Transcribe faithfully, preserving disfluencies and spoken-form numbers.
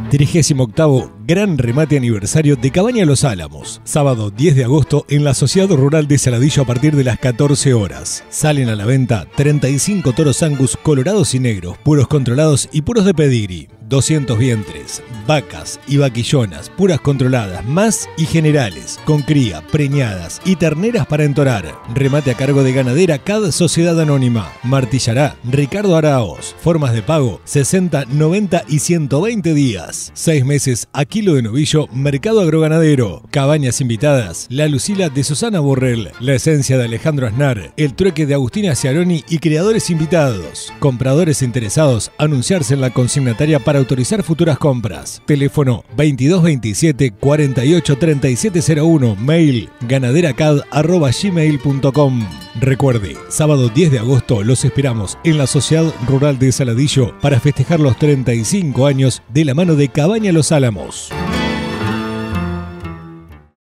trigésimo octavo Gran Remate Aniversario de Cabaña Los Álamos. Sábado diez de agosto en la Sociedad Rural de Saladillo a partir de las catorce horas. Salen a la venta treinta y cinco toros Angus colorados y negros, puros controlados y puros de pedigrí. doscientos vientres, vacas y vaquillonas, puras controladas, más y generales, con cría, preñadas y terneras para entorar. Remate a cargo de Ganadera Cad Sociedad Anónima. Martillará Ricardo Araos. Formas de pago sesenta, noventa y ciento veinte días. Seis meses a kilo de novillo, Mercado Agroganadero. Cabañas invitadas, La Lucila de Susana Borrell, La Esencia de Alejandro Aznar, El Trueque de Agustina Ciaroni y creadores invitados. Compradores interesados, anunciarse en la consignataria para autorizar futuras compras. Teléfono veintidós veintisiete, cuarenta y ocho, treinta y siete cero uno. Mail ganaderacad arroba gmail punto com. Recuerde, sábado diez de agosto los esperamos en la Sociedad Rural de Saladillo para festejar los treinta y cinco años de la mano de Cabaña Los Álamos.